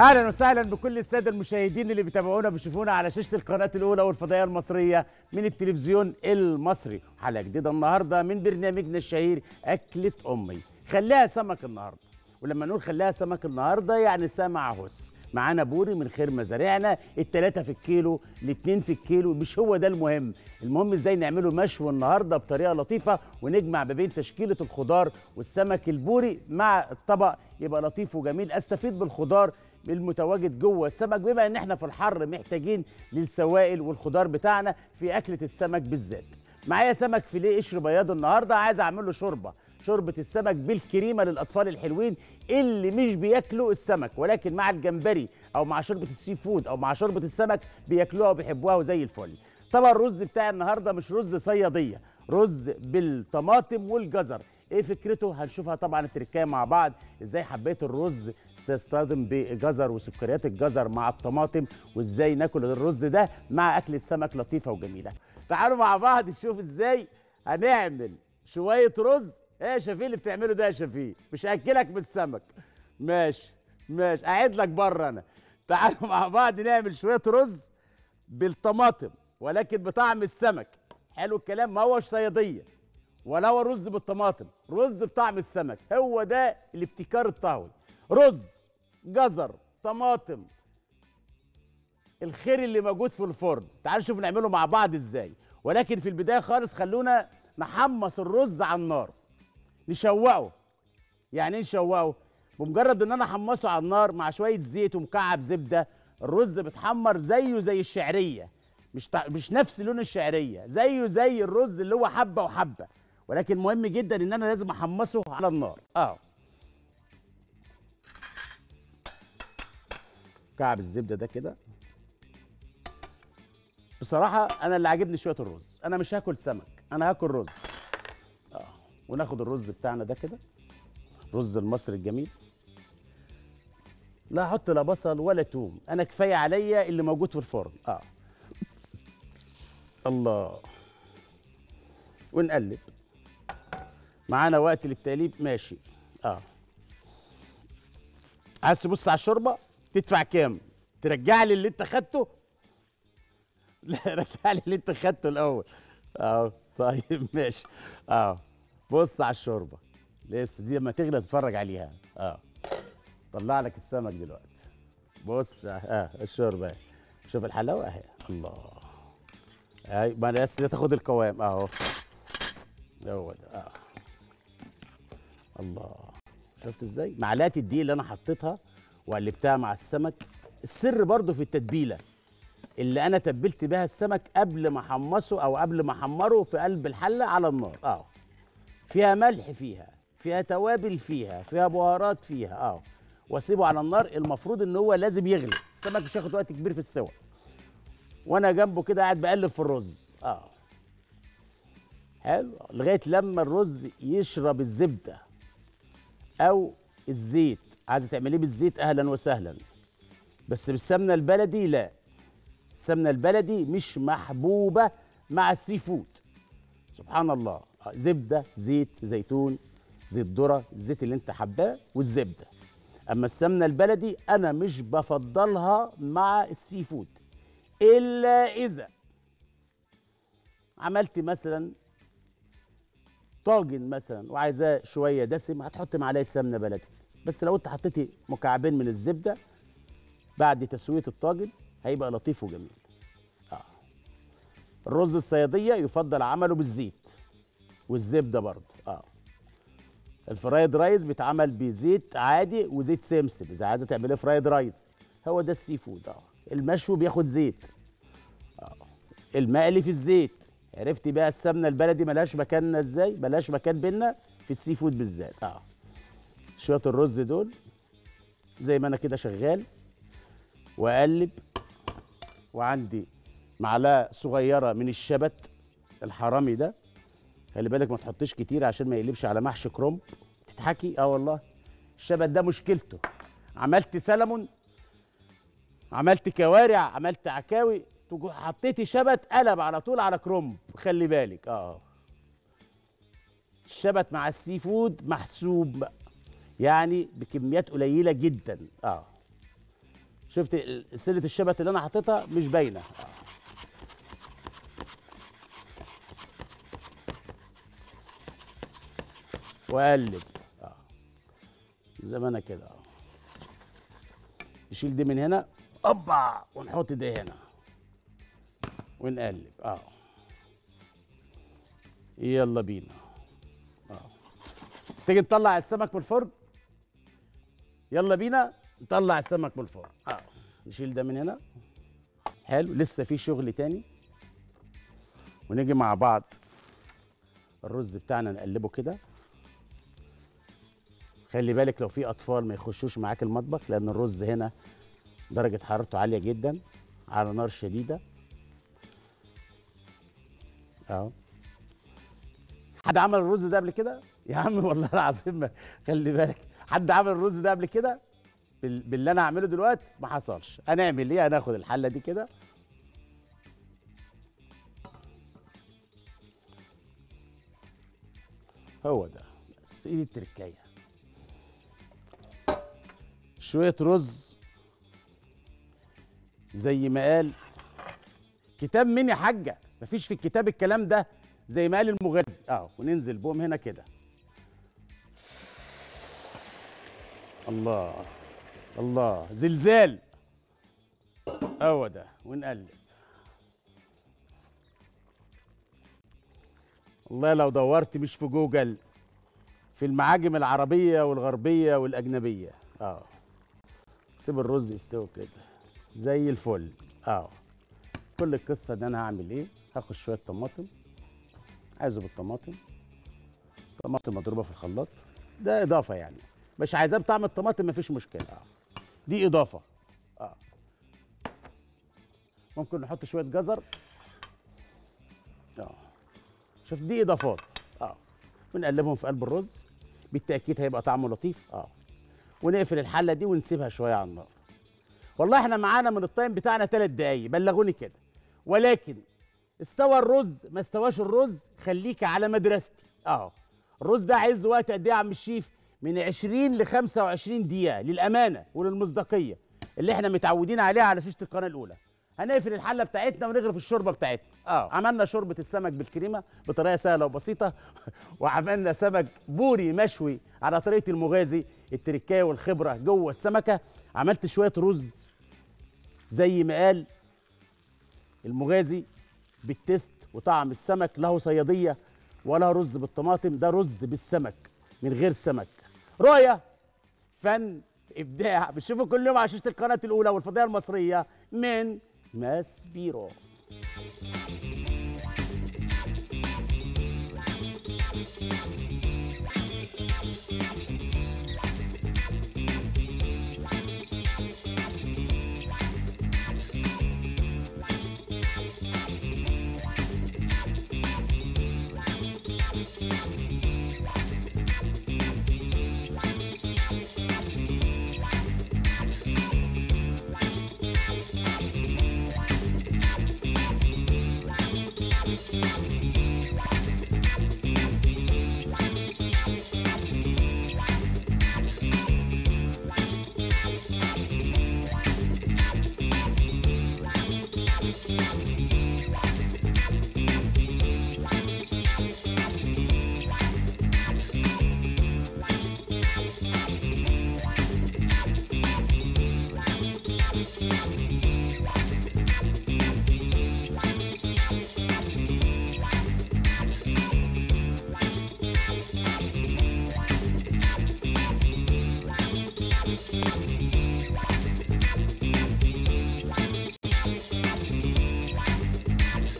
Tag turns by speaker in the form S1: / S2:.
S1: اهلا وسهلا بكل الساده المشاهدين اللي بيتابعونا بيشوفونا على شاشه القناه الاولى والفضائيه المصريه من التلفزيون المصري. حلقه جديده النهارده من برنامجنا الشهير اكله امي. خليها سمك النهارده، ولما نقول خليها سمك النهارده يعني سمع هس. معانا بوري من خير مزارعنا، التلاتة في الكيلو، الاتنين في الكيلو، مش هو ده المهم. المهم ازاي نعمله مشوي النهارده بطريقه لطيفه ونجمع ما بين تشكيله الخضار والسمك البوري مع الطبق يبقى لطيف وجميل. استفيد بالخضار المتواجد جوه السمك، بما ان احنا في الحر محتاجين للسوائل والخضار بتاعنا في اكله السمك بالذات. معايا سمك فيليه قشر بياض النهارده، عايز اعمل له شوربه السمك بالكريمه للاطفال الحلوين اللي مش بياكلوا السمك، ولكن مع الجمبري او مع شوربه السي فود او مع شوربه السمك بياكلوها وبيحبوها وزي الفل. طبعا الرز بتاعي النهارده مش رز صياديه، رز بالطماطم والجزر. ايه فكرته؟ هنشوفها طبعا التركايه مع بعض، ازاي حبيت الرز تصطدم بجزر وسكريات الجزر مع الطماطم، وازاي ناكل الرز ده مع اكله سمك لطيفه وجميله. تعالوا مع بعض نشوف ازاي هنعمل شويه رز. ايه يا شفيق اللي بتعمله ده يا شفيق؟ مش هاكلك بالسمك. ماشي ماشي، قاعد لك بره انا. تعالوا مع بعض نعمل شويه رز بالطماطم ولكن بطعم السمك. حلو الكلام، ما هوش صياديه ولا هو رز بالطماطم، رز بطعم السمك. هو ده الابتكار الطهوي. رز، جزر، طماطم، الخير اللي موجود في الفرن. تعالوا نشوف نعمله مع بعض ازاي. ولكن في البدايه خالص خلونا نحمص الرز على النار، نشوقه. يعني ايه نشوقه؟ بمجرد ان انا احمصه على النار مع شويه زيت ومكعب زبده، الرز بيتحمر زيه زي الشعريه. مش نفس لون الشعريه، زيه زي الرز اللي هو حبه وحبه، ولكن مهم جدا ان انا لازم احمصه على النار. مكعب الزبده ده كده. بصراحه انا اللي عاجبني شويه الرز، انا مش هاكل سمك، انا هاكل رز. وناخد الرز بتاعنا ده كده، رز المصري الجميل. لا احط لا بصل ولا توم، انا كفايه عليا اللي موجود في الفرن. الله. ونقلب. معانا وقت للتقليب، ماشي. عايز تبص على الشوربه تدفع كام؟ ترجع لي اللي انت خدته؟ لا رجع لي اللي انت خدته الاول. طيب ماشي. بص على الشوربه لسه دي لما تغلى تتفرج عليها. طلع لك السمك دلوقتي. بص الشوربه اهي، شوف الحلاوه اهي. الله. اهي ما انا لسه تاخد القوام اهو. هو ده. الله. شفت ازاي معلقه الدقيق اللي انا حطيتها وقلبتها مع السمك؟ السر برضو في التتبيله اللي انا تبلت بيها السمك قبل ما احمصه او قبل ما احمره في قلب الحله على النار. فيها ملح، فيها توابل، فيها بهارات، واسيبه على النار. المفروض ان هو لازم يغلي، السمك مش هياخد وقت كبير في السوى، وانا جنبه كده قاعد بقلب في الرز. حلو لغايه لما الرز يشرب الزبده او الزيت. عايزه تعمليه بالزيت اهلا وسهلا، بس بالسمنه البلدي لا. السمنه البلدي مش محبوبه مع السي فود. سبحان الله. زبده، زيت زيتون، زيت ذره، الزيت اللي انت حباه والزبده. اما السمنه البلدي انا مش بفضلها مع السي فود الا اذا عملت مثلا طاجن مثلا وعايزاه شويه دسم، هتحط معلقه سمنه بلدي. بس لو انت حطيتي مكعبين من الزبده بعد تسويه الطاجن هيبقى لطيف وجميل. الرز الصياديه يفضل عمله بالزيت والزبده برضه. الفرايد رايز بيتعمل بزيت عادي وزيت سمسم اذا عايزه تعمليه فرايد رايز. هو ده السي فود. المشوي بياخد زيت. المقلي في الزيت. عرفتي بقى السمنه البلدي ملهاش مكاننا ازاي؟ ملهاش مكان بينا في السي فود بالذات. شويه الرز دول زي ما انا كده شغال واقلب، وعندي معلقه صغيره من الشبت الحرامي ده. خلي بالك ما تحطيش كتير عشان ما يقلبش على محشي كرنب. تضحكي؟ والله الشبت ده مشكلته. عملت سلمون، عملت كوارع، عملت عكاوي، حطيتي شبت قلب على طول على كرنب. خلي بالك. الشبت مع السي فود محسوب يعني بكميات قليله جدا. شفت سله الشبت اللي انا حاططها مش باينه. واقلب زي ما انا كده نشيل دي من هنا اوبا ونحط دي هنا ونقلب يلا بينا. تيجي نطلع السمك من الفرن. يلا بينا نطلع السمك من الفرن. نشيل ده من هنا. حلو، لسه في شغل تاني. ونيجي مع بعض الرز بتاعنا نقلبه كده. خلي بالك لو في اطفال ما يخشوش معاك المطبخ، لان الرز هنا درجة حرارته عالية جدا على نار شديدة. حد عمل الرز ده قبل كده؟ يا عم والله العظيم خلي بالك، حد عمل الرز ده قبل كده؟ باللي انا هعمله دلوقتي ما حصلش. هنعمل ايه؟ هناخد الحلة دي كده هو ده بس، ايدي التركايه. شوية رز زي ما قال كتاب مين يا حاجة؟ مفيش في الكتاب الكلام ده، زي ما قال المغازي. وننزل بهم هنا كده. الله الله، زلزال. هو ده، ونقلب. والله لو دورت مش في جوجل، في المعاجم العربية والغربية والأجنبية. سيب الرز يستوي كده زي الفل. كل القصة ان انا هعمل ايه؟ هاخد شوية طماطم، عايزه بالطماطم، طماطم مضروبة في الخلاط. ده اضافة يعني، مش عايزاه بطعم الطماطم مفيش مشكلة. دي اضافة. ممكن نحط شوية جزر. شوف دي اضافات. ونقلبهم في قلب الرز، بالتأكيد هيبقى طعمه لطيف. ونقفل الحلة دي ونسيبها شوية على النار. والله احنا معانا من التايم بتاعنا 3 دقايق، بلغوني كده. ولكن استوى الرز ما استواش الرز، خليك على مدرستي. الرز ده عايز له وقت قد ايه يا عم الشيف؟ من 20 ل 25 دقيقة للأمانة وللمصداقية اللي احنا متعودين عليها على شاشة القناة الأولى. هنقفل الحلة بتاعتنا ونغرف الشوربة بتاعتنا. عملنا شوربة السمك بالكريمة بطريقة سهلة وبسيطة. وعملنا سمك بوري مشوي على طريقة المغازي، التركاية والخبرة جوه السمكة. عملت شوية رز زي ما قال المغازي بالتست وطعم السمك. له صيادية ولا رز بالطماطم، ده رز بالسمك من غير سمك. رؤية، فن، إبداع. بتشوفوا كل يوم على شاشة القناة الأولى والفضائية المصرية من ماسبيرو.